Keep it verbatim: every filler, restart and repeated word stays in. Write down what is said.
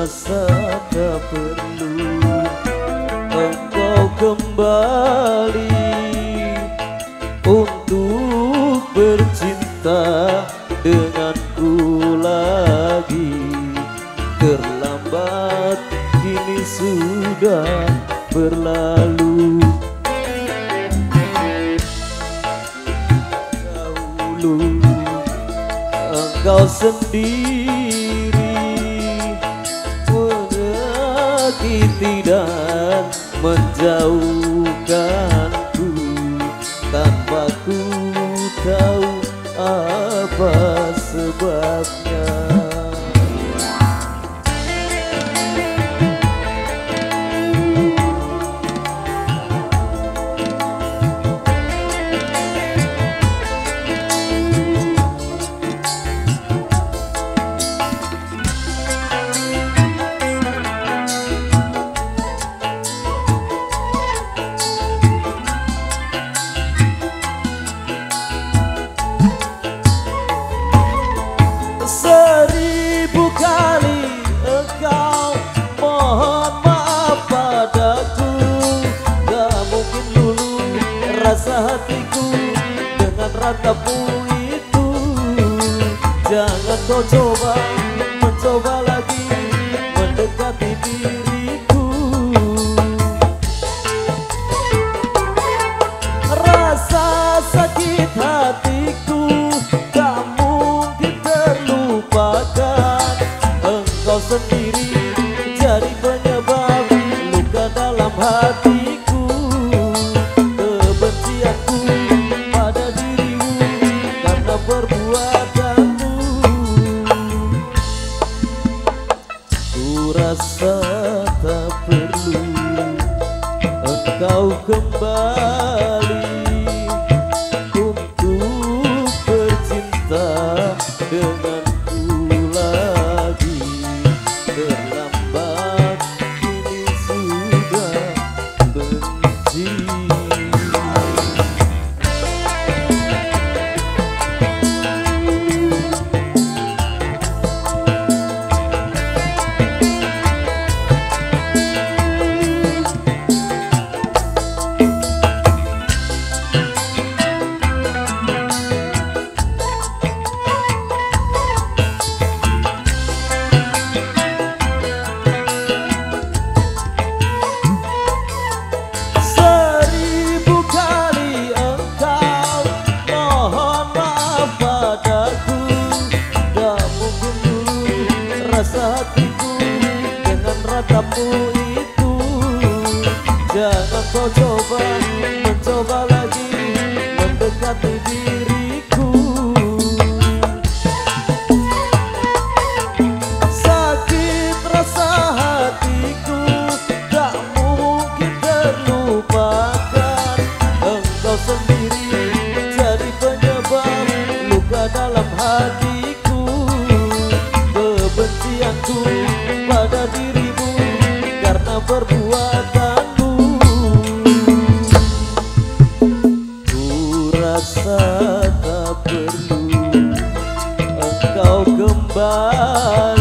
rasa tak perlu engkau kembali untuk bercinta denganku lagi. Terlambat kini sudah berlalu. Dahulu engkau sendiri menyakiti dan menjauhkanku tanpa ku tahu apa sebabnya. Seribu kali engkau mohon maaf padaku, gak mungkin lulu rasa hatiku dengan ratamu itu. Jangan kau coba mencoba lagi mendekati diriku. Rasa sakit hatiku tak mungkin terlupakan. Engkau sendiri jadi penyebab luka dalam hatiku. Kebencianku pada dirimu karena perbuatanmu. Ku rasa tak perlu engkau kembali untuk bercinta denganku lagi. Terlambat kini sudah benci. Rasa hatiku dengan ratamu itu. Jangan kau coba mencoba lagi mendekati diriku. Sakit rasa hatiku tak mungkin terlupakan. Engkau sendiri jadi penyebab luka dalam hatiku. Kebencianku pada dirimu karena perbuatanmu. Ku rasa tak perlu engkau kembali